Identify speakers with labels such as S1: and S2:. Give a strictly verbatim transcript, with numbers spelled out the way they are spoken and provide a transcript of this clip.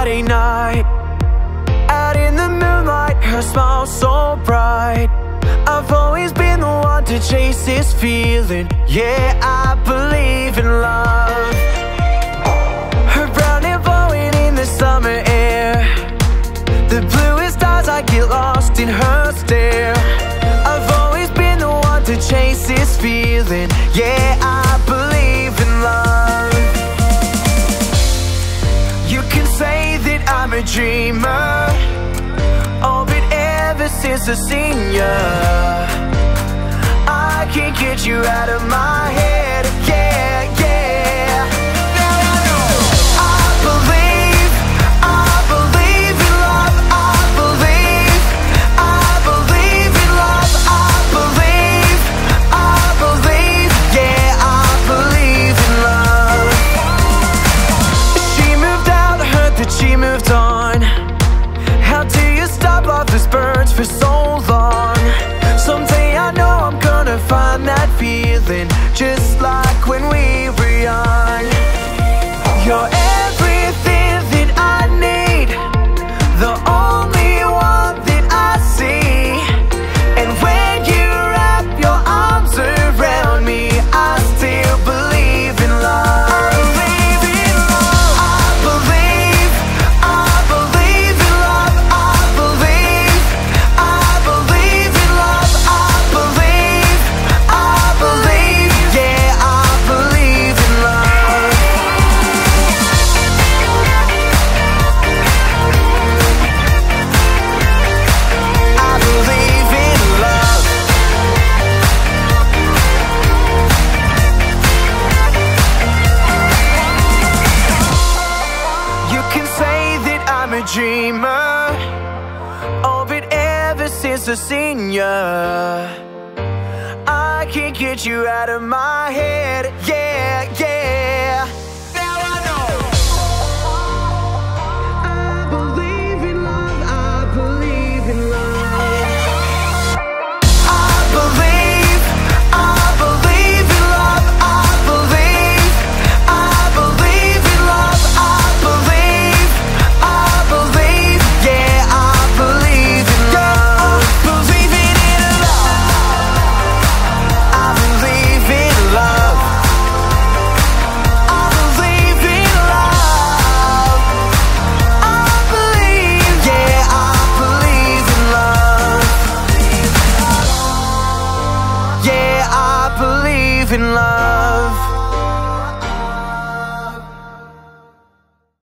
S1: Friday night, out in the moonlight, her smile so bright. I've always been the one to chase this feeling. Yeah, I believe in love. Her brown hair blowing in the summer air, the bluest eyes, I get lost in her stare. I've always been the one to chase this feeling. Yeah, I believe in love. You can say that I'm a dreamer, oh, but ever since I've seen ya, I can't get you out of my head. Yeah, yeah. Now I know I believe, I believe in love. I believe, I believe in love. I believe, I believe, yeah, I believe in love. She moved out, heard that she moved on. How do you stop all these birds for so long? Someday I know I'm gonna find that feeling, just like when we were young. You're everything that I need, the only one that I see. And when you wrap your arms around me, I still believe in love. Dreamer, oh, but ever since I've seen ya, I can't get you out of my head. Yeah, yeah.